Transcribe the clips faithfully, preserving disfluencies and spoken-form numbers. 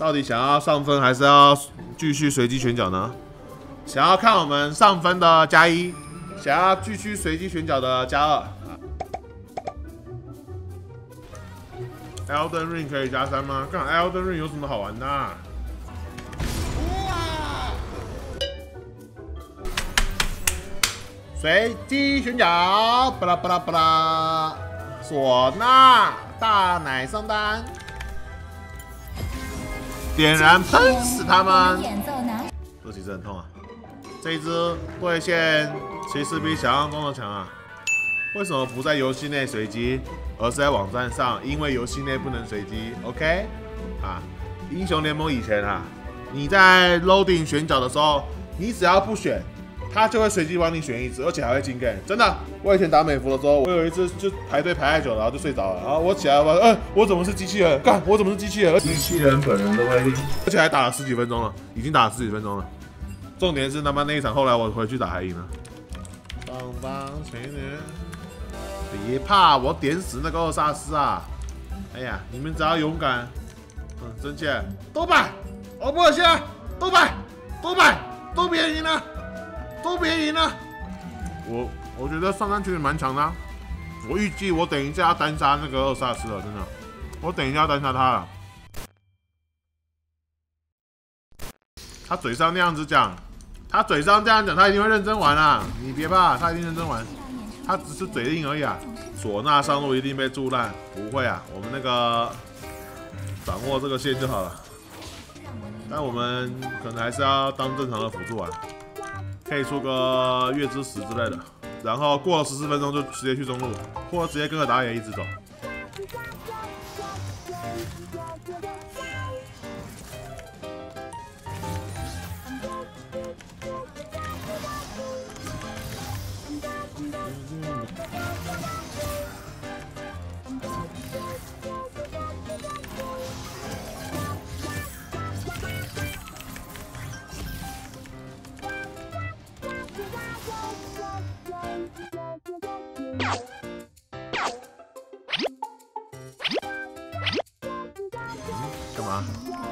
到底想要上分还是要继续随机选角呢？想要看我们上分的加一，想要继续随机选角的加二。Elden Ring 可以加三吗？看 Elden Ring 有什么好玩的、啊？随机选角，巴拉巴拉巴拉，唢呐大奶上单，点燃喷死他们！这其实很痛啊！这一只对线其实比想象中的强啊！为什么不在游戏内随机，而是在网站上？因为游戏内不能随机 ，OK？ 啊，英雄联盟以前啊，你在 loading 选角的时候，你只要不选。 他就会随机帮你选一只，而且还会进 game。真的，我以前打美服的时候，我有一次就排队排太久了，然后就睡着了。然后我起来我，哎、欸，我怎么是机器人？干，我怎么是机器人？机器人本人的威力，而且还打了十几分钟了，已经打了十几分钟了。重点是他妈那一场，后来我回去打还赢了。帮帮情侣，别怕，我点死那个二萨斯啊！哎呀，你们只要勇敢，嗯，真切，都摆，我不恶心啊，都摆，都摆，都别赢了。 都别赢了！我我觉得上单其实蛮强的、啊，我预计我等一下要单杀那个二萨斯了，真的，我等一下要单杀他了。他嘴上那样子讲，他嘴上这样讲，他一定会认真玩啊！你别怕，他一定认真玩，他只是嘴硬而已啊。唢呐上路一定被蛀烂，不会啊，我们那个掌握这个线就好了。但我们可能还是要当正常的辅助玩。 可以出个月之石之类的，然后过了十四分钟就直接去中路，或者直接跟着打野一直走。干嘛？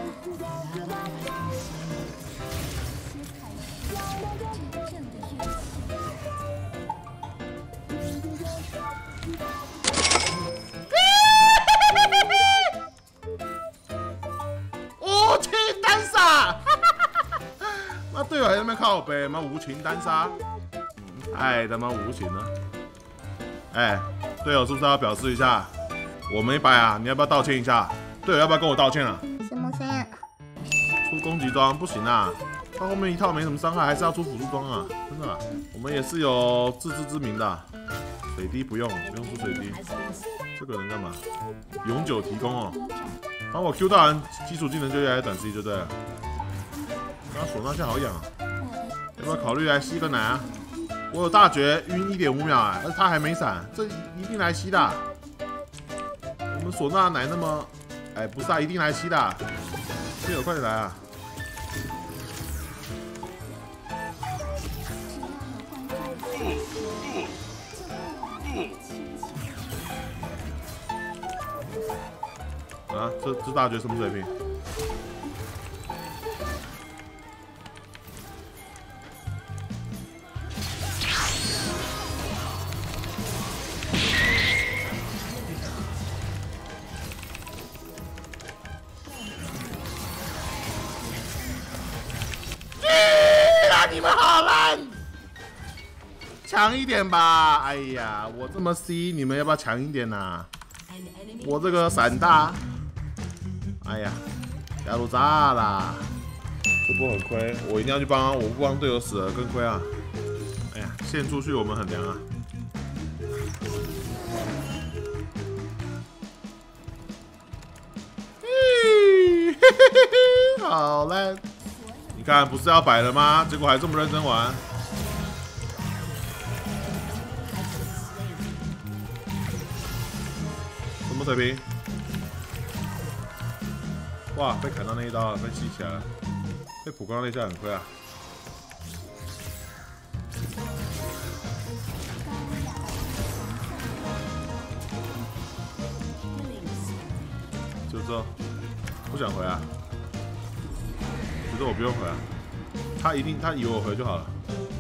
无情单杀！妈队友还在那边靠北，妈无情单杀，嗯，太他妈无情了！哎，队友是不是要表示一下？我没白啊，你要不要道歉一下？ 队友要不要跟我道歉啊？ 什么声音？ 出攻击装不行啊，他后面一套没什么伤害，还是要出辅助装啊！真的、啊，我们也是有自知之明的、啊。水滴不用，不用出水滴。这个能干嘛？永久提供哦，帮我 Q 到人基础技能就越来越短 C 就对了。刚刚唢呐现在好痒啊，要不要考虑来吸个奶啊？我有大绝晕一点五秒啊，而他还没闪，这一定来吸的、啊。我们唢呐奶那么。 哎，不是啊，一定来吸的、啊，队友快点来啊！啊，这这大绝什么水平？你们好烂，强一点吧！哎呀，我这么 C， 你们要不要强一点呐、啊？我这个闪大，哎呀，加入炸啦！这波很亏，我一定要去帮，我不帮队友死了更亏啊！哎呀，线出去我们很凉啊！嘿嘿嘿嘿，好烂！ 你看，不是要摆了吗？结果还这么认真玩。什么水平？哇，被砍到那一刀了，被吸起来了。被普光那下很亏啊。就这，不想回啊。 觉得我不用回啊，他一定他以为我回就好了。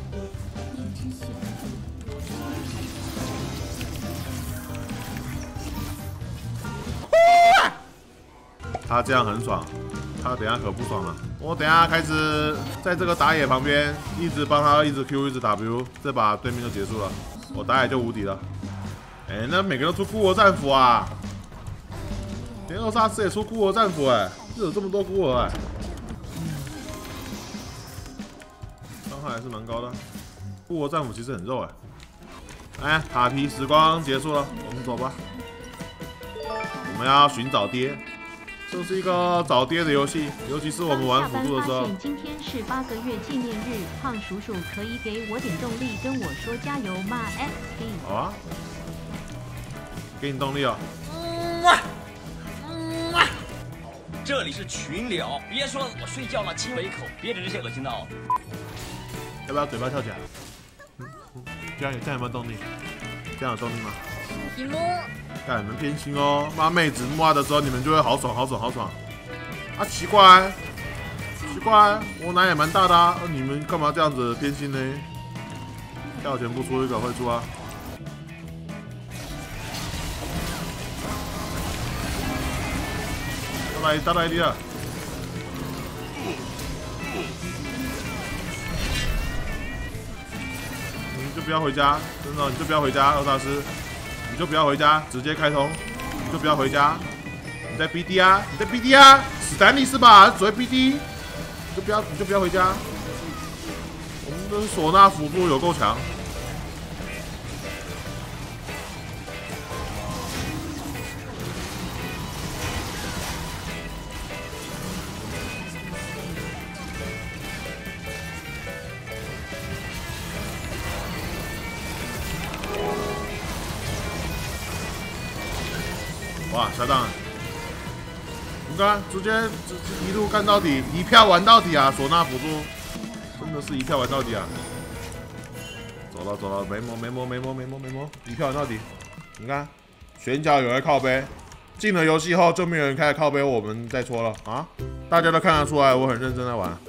他这样很爽，他等下可不爽了。我等下开始在这个打野旁边一直帮他一直 Q 一直 W， 这把对面就结束了，我打野就无敌了。哎、欸，那每个都出孤儿战斧啊！连二萨斯也出孤儿战斧哎，是有这么多孤儿哎，伤害还是蛮高的。孤儿战斧其实很肉哎。哎，塔皮时光结束了，我们走吧。我们要寻找爹。 这是一个找爹的游戏，尤其是我们玩辅助的时候。 今天是八个月纪念日，胖叔叔可以给我点动力，跟我说加油吗 ？F P。 好啊，给你动力哦。 嗯啊，嗯啊。这里是群聊，别说了，我睡觉了，亲我一口，别指这些恶心的哦。 要不要嘴巴跳起来？嗯嗯，这样有这样有没有动力？这样有动力吗？ 一摸。 看你们偏心哦，骂妹子摸的时候，你们就会好爽好爽好爽。啊，奇怪，奇怪，我奶也蛮大的啊，啊你们干嘛这样子偏心呢？跳前不出一个会出啊。到来到来的，你就不要回家，真的，你就不要回家，二大师。 你就不要回家，直接开通。你就不要回家，你在 B D 啊，你在 B D 啊，史丹利是吧？只会 B D， 你就不要，你就不要回家。我们的唢呐辅助有够强。哇，下档！你看，直接直一路干到底，一票玩到底啊！唢呐辅助，真的是一票玩到底啊！走了走了，没摸没摸没摸没摸没摸，一票玩到底。你看，选角有人靠背，进了游戏后就没有人开始靠背，我们再戳了啊！大家都看得出来，我很认真在玩。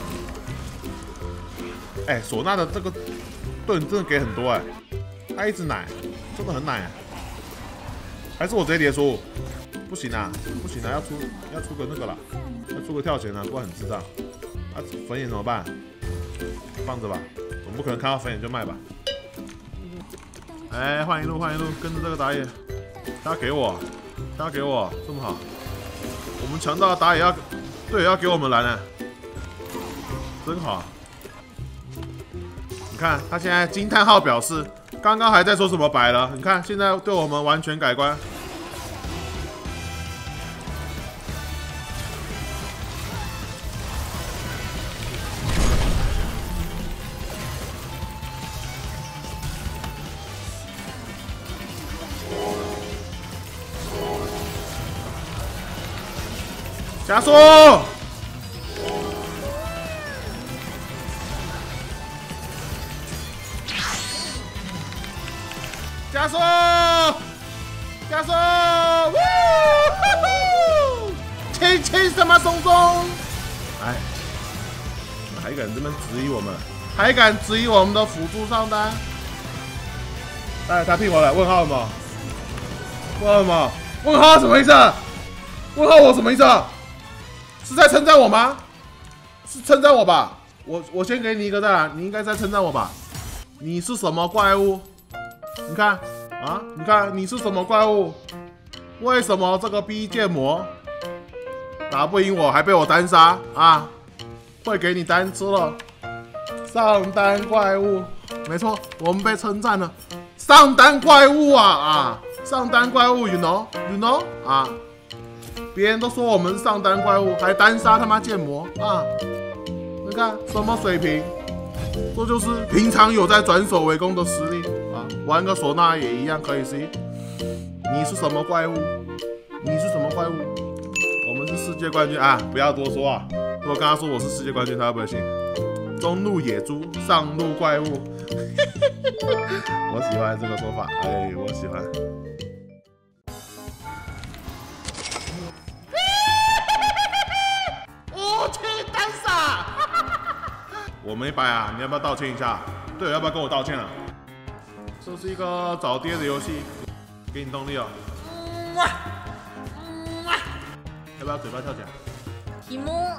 哎、欸，唢呐的这个盾真的给很多哎、欸，他一直奶，真的很奶、欸。 还是我直接叠出，不行啊，不行啊，要出要出个那个啦，要出个跳钱啊，不然很智障。啊，粉眼怎么办？放着吧，总不可能看到粉眼就卖吧。哎，换一路换一路，跟着这个打野，他给我，他给我这么好，我们强大的打野要队友要给我们蓝呢，真好。你看他现在惊叹号表示。 刚刚还在说什么白了，你看现在对我们完全改观。加速！加速！加速！呜！轻轻什么松松？哎，还敢这么质疑我们？还敢质疑我们的辅助上单？哎，他聘我了，问号什么？问号什么？问号什么意思？问号我什么意思？是在称赞我吗？是称赞我吧？我我先给你一个赞，你应该在称赞我吧？你是什么怪物？你看啊，你看你是什么怪物？为什么这个 B 剑魔打不赢我，还被我单杀啊？会给你单吃了。上单怪物，没错，我们被称赞了。上单怪物啊啊！上单怪物 ，you know you know 啊！别人都说我们是上单怪物，还单杀他妈剑魔啊！你看什么水平？这就是平常有在转守为攻的实力啊！玩个唢呐也一样可以 C。你是什么怪物？你是什么怪物？我们是世界冠军啊！不要多说啊！如果跟他说我是世界冠军，他会不会信？中路野猪，上路怪物。我喜欢这个说法，哎，我喜欢。无情单杀。 我没白啊，你要不要道歉一下？队友要不要跟我道歉啊？这是一个找爹的游戏，给你动力哦。要不要嘴巴跳起来？ 题目。